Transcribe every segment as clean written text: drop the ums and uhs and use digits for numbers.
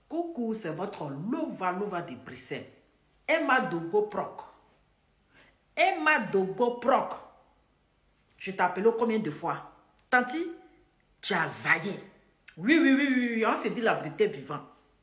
Coucou, c'est votre Lova Lova de Bruxelles. Emma Dogo Proc. Emma Dogo Proc. Je t'appelle combien de fois? Tanti, tu as zaillé. Oui, on s'est dit la vérité vivant.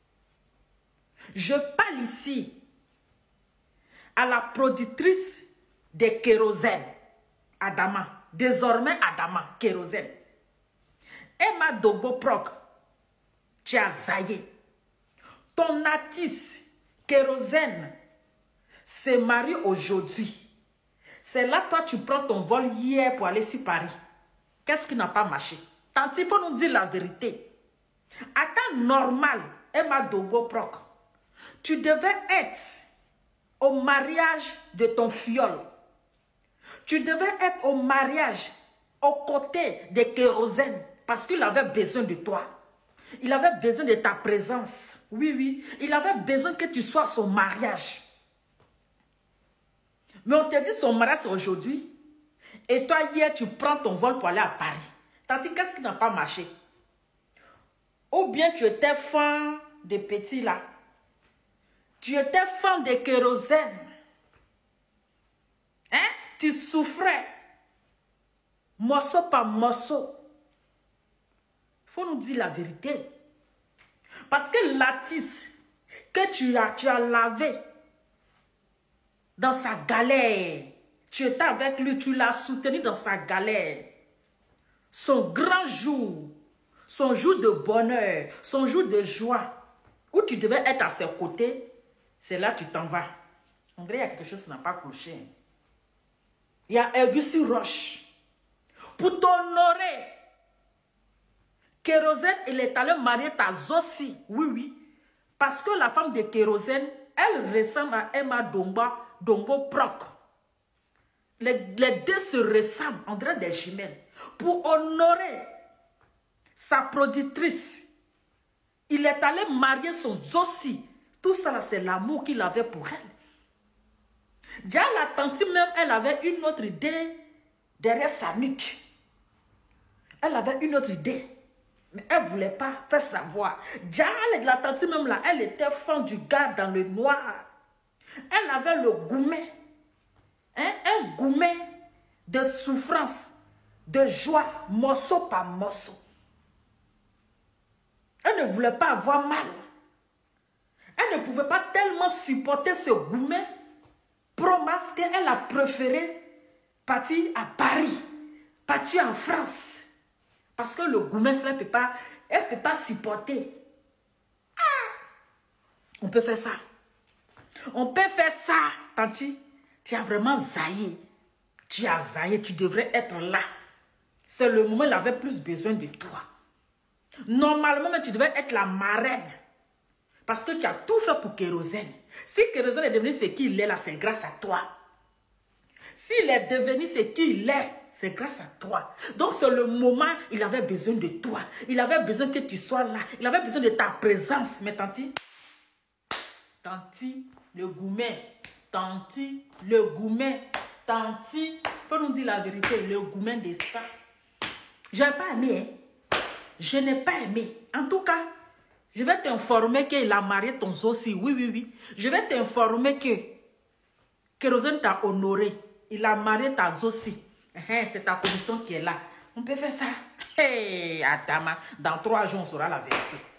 Je parle ici à la productrice de kérosène, Adama. Désormais, Adama, kérosène. Emma Dogo Proc, tu as zaillé. Ton artiste, kérosène, se marie aujourd'hui. C'est là, toi, tu prends ton vol hier pour aller sur Paris. Qu'est-ce qui n'a pas marché? Tanti, il faut nous dire la vérité. À temps normal, Emma Dogo Proc, tu devais être au mariage de ton fiole. Tu devais être au mariage aux côtés de kérosène parce qu'il avait besoin de toi. Il avait besoin de ta présence. Oui, il avait besoin que tu sois à son mariage. Mais on te dit son mariage c'est aujourd'hui. Et toi, hier, tu prends ton vol pour aller à Paris. T'as dit, qu'est-ce qui n'a pas marché? Ou bien tu étais fan des petits là. Tu étais fan de kérosène. Hein? Tu souffrais. Morceau par morceau. Il faut nous dire la vérité. Parce que l'artiste que tu as lavé dans sa galère, tu étais avec lui, tu l'as soutenu dans sa galère. Son grand jour, son jour de bonheur, son jour de joie, où tu devais être à ses côtés, c'est là que tu t'en vas. En vrai, il y a quelque chose qui n'a pas cloché. Il y a Auguste Roche. Pour t'honorer, Kérosène, il est allé marier ta Zossi. Oui. Parce que la femme de Kérosène, elle ressemble à Emma Dogo Proc. Les deux se ressemblent, on dirait des jumelles. Pour honorer sa productrice, il est allé marier son Zossi. Tout ça, c'est l'amour qu'il avait pour elle. Déjà, la tante même, elle avait une autre idée derrière sa nuque. Elle avait une autre idée. Mais elle ne voulait pas faire savoir. Déjà, la tante même là, elle était fan du gars dans le noir. Elle avait le gourmet. Un gourmet de souffrance, de joie, morceau par morceau. Elle ne voulait pas avoir mal. Elle ne pouvait pas tellement supporter ce gourmet. Promas qu'elle a préféré partir à Paris, partir en France. Parce que le gourmet, elle ne peut pas supporter. On peut faire ça. On peut faire ça, tanti. Tu as vraiment zaillé. Tu as zaillé, tu devrais être là. C'est le moment où il avait plus besoin de toi. Normalement, tu devais être la marraine. Parce que tu as tout fait pour Kérosène. Si Kérosène est devenu ce qu'il est là, c'est grâce à toi. S'il est devenu ce qu'il est, c'est grâce à toi. Donc c'est le moment, il avait besoin de toi. Il avait besoin que tu sois là. Il avait besoin de ta présence. Mais tanti, le gourmet. Tanti, le gourmet. Tanti, faut nous dire la vérité, le gourmet de ça. Je n'ai pas aimé. Hein? Je n'ai pas aimé. En tout cas, je vais t'informer qu'il a marié ton Zossi. Oui. Je vais t'informer que Kérosène t'a honoré. Il a marié ta Zossi. C'est ta commission qui est là. On peut faire ça. Hey, Adama, dans 3 jours, on saura la vérité.